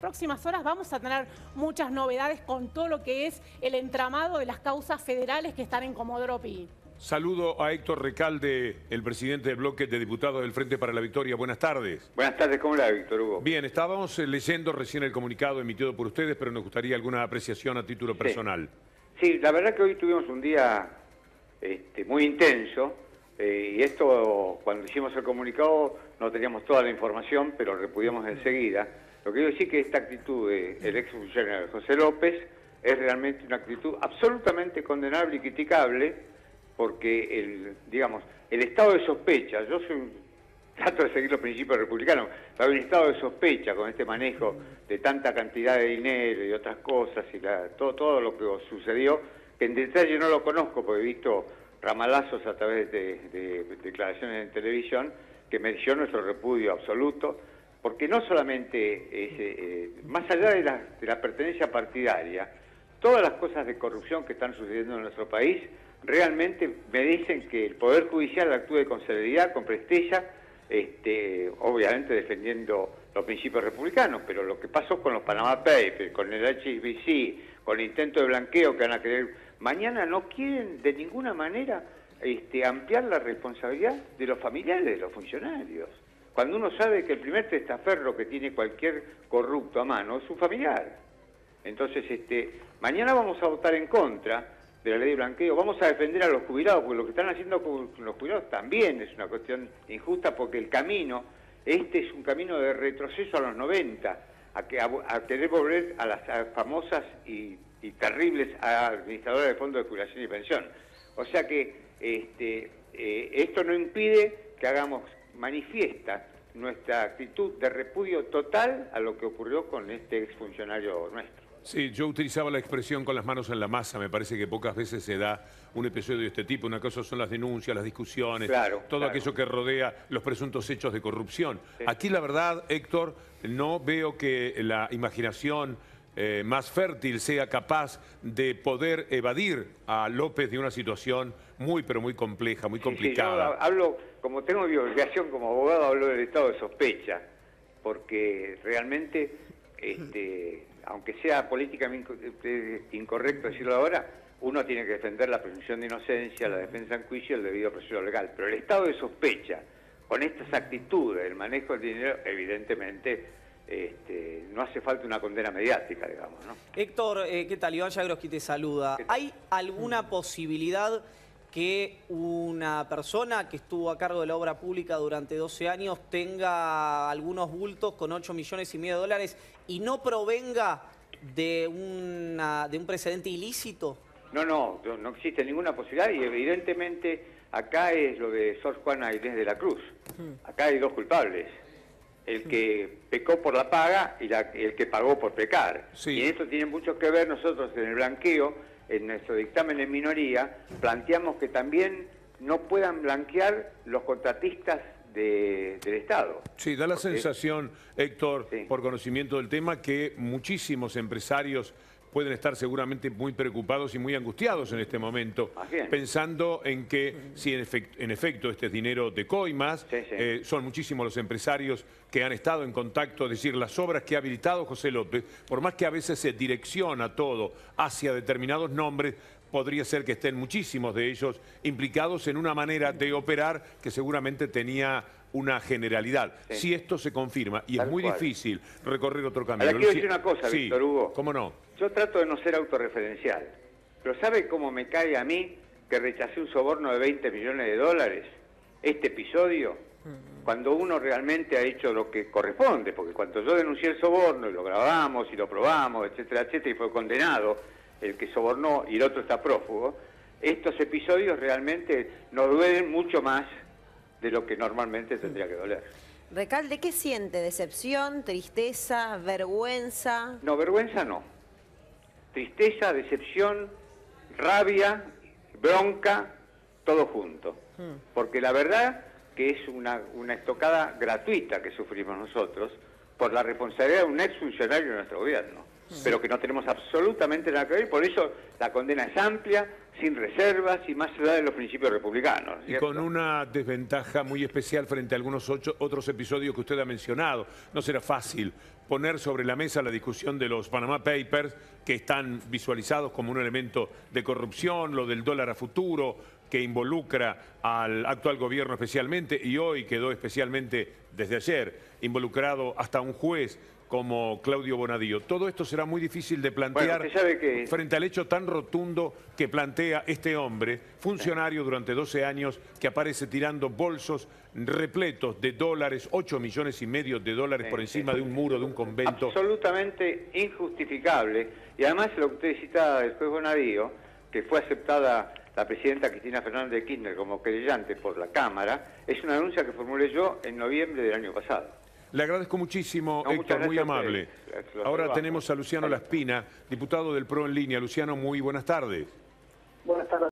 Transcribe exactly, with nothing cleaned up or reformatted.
próximas horas vamos a tener muchas novedades con todo lo que es el entramado de las causas federales que están en Comodoro Pi. Saludo a Héctor Recalde, el presidente del bloque de diputados del Frente para la Victoria. Buenas tardes. Buenas tardes, ¿cómo le va, Víctor Hugo? Bien, estábamos leyendo recién el comunicado emitido por ustedes, pero nos gustaría alguna apreciación a título personal. Sí, sí, la verdad que hoy tuvimos un día este, muy intenso, eh, y esto, cuando hicimos el comunicado, no teníamos toda la información, pero repudiamos enseguida. Lo que quiero decir es que esta actitud del ex funcionario José López es realmente una actitud absolutamente condenable y criticable, porque el, digamos, el estado de sospecha, yo soy un, trato de seguir los principios republicanos, pero hay un estado de sospecha con este manejo de tanta cantidad de dinero y otras cosas, y la, todo, todo lo que sucedió, que en detalle no lo conozco, porque he visto ramalazos a través de, de, de declaraciones en televisión, que mereció nuestro repudio absoluto, porque no solamente, es, eh, más allá de la, de la pertenencia partidaria, todas las cosas de corrupción que están sucediendo en nuestro país realmente me dicen que el Poder Judicial actúe con celeridad, con presteza, este, obviamente defendiendo los principios republicanos, pero lo que pasó con los Panama Papers, con el H S B C, con el intento de blanqueo que van a querer, mañana no quieren de ninguna manera este, ampliar la responsabilidad de los familiares de los funcionarios. Cuando uno sabe que el primer testaferro que tiene cualquier corrupto a mano es un familiar. Entonces, este, mañana vamos a votar en contra de la ley de blanqueo, vamos a defender a los jubilados, porque lo que están haciendo con los jubilados también es una cuestión injusta, porque el camino, este es un camino de retroceso a los noventa, a, que, a, a querer volver a las a famosas y, y terribles administradoras de fondos de jubilación y pensión. O sea que este, eh, esto no impide que hagamos manifiesta nuestra actitud de repudio total a lo que ocurrió con este exfuncionario nuestro. Sí, yo utilizaba la expresión con las manos en la masa. Me parece que pocas veces se da un episodio de este tipo. Una cosa son las denuncias, las discusiones, claro, todo claro. aquello que rodea los presuntos hechos de corrupción. Sí. Aquí la verdad, Héctor, no veo que la imaginación eh, más fértil sea capaz de poder evadir a López de una situación muy, pero muy compleja, muy complicada. Sí, sí, yo hablo, como tengo mi obligación como abogado, hablo del estado de sospecha, porque realmente, este, aunque sea políticamente incorrecto decirlo ahora, uno tiene que defender la presunción de inocencia, la defensa en juicio y el debido proceso legal. Pero el estado de sospecha, con estas actitudes, el manejo del dinero, evidentemente este, no hace falta una condena mediática, digamos, ¿no? Héctor, eh, ¿qué tal? Iván Yagroski te saluda. ¿Hay alguna posibilidad que una persona que estuvo a cargo de la obra pública durante doce años tenga algunos bultos con ocho millones y medio de dólares y no provenga de, una, de un precedente ilícito? No, no, no existe ninguna posibilidad y evidentemente acá es lo de Sor Juana Inés de la Cruz. Acá hay dos culpables. El que pecó por la paga y la, el que pagó por pecar. Sí. Y esto tiene mucho que ver nosotros en el blanqueo. En nuestro dictamen en minoría, planteamos que también no puedan blanquear los contratistas de, del Estado. Sí, da la Porque, sensación, Héctor, sí. por conocimiento del tema, que muchísimos empresarios pueden estar seguramente muy preocupados y muy angustiados en este momento, pensando en que si en efecto, en efecto este es dinero de coimas, sí, sí. Eh, son muchísimos los empresarios que han estado en contacto, es decir, las obras que ha habilitado José López, por más que a veces se direcciona todo hacia determinados nombres, podría ser que estén muchísimos de ellos implicados en una manera de operar que seguramente tenía una generalidad. Sí. Si esto se confirma, y Tal es muy cual. difícil recorrer otro camino. Ahora quiero decir una cosa, sí, Víctor Hugo. ¿Cómo no? Yo trato de no ser autorreferencial, pero ¿sabe cómo me cae a mí que rechacé un soborno de veinte millones de dólares? Este episodio, cuando uno realmente ha hecho lo que corresponde, porque cuando yo denuncié el soborno y lo grabamos y lo probamos, etcétera, etcétera, y fue condenado el que sobornó y el otro está prófugo, estos episodios realmente nos duelen mucho más de lo que normalmente tendría que doler. Recalde, ¿qué siente? ¿Decepción, tristeza, vergüenza? No, vergüenza no. Tristeza, decepción, rabia, bronca, todo junto. Porque la verdad que es una, una estocada gratuita que sufrimos nosotros por la responsabilidad de un exfuncionario de nuestro gobierno. Sí. Pero que no tenemos absolutamente nada que ver, por eso la condena es amplia, sin reservas y más allá de los principios republicanos. Y con una desventaja muy especial frente a algunos ocho, otros episodios que usted ha mencionado. No será fácil poner sobre la mesa la discusión de los Panama Papers, que están visualizados como un elemento de corrupción, lo del dólar a futuro, que involucra al actual gobierno especialmente, y hoy quedó especialmente, desde ayer, involucrado hasta un juez como Claudio Bonadío. Todo esto será muy difícil de plantear bueno, sabe que... frente al hecho tan rotundo que plantea este hombre, funcionario durante doce años, que aparece tirando bolsos repletos de dólares, ocho millones y medio de dólares por encima de un muro de un convento. Absolutamente injustificable. Y además lo que usted cita del juez Bonadío, que fue aceptada la presidenta Cristina Fernández de Kirchner como querellante por la Cámara, es una denuncia que formulé yo en noviembre del año pasado. Le agradezco muchísimo, No, Héctor, muy amable. Los Ahora saludamos. tenemos a Luciano Laspina, diputado del P R O en línea. Luciano, muy buenas tardes. Buenas tardes.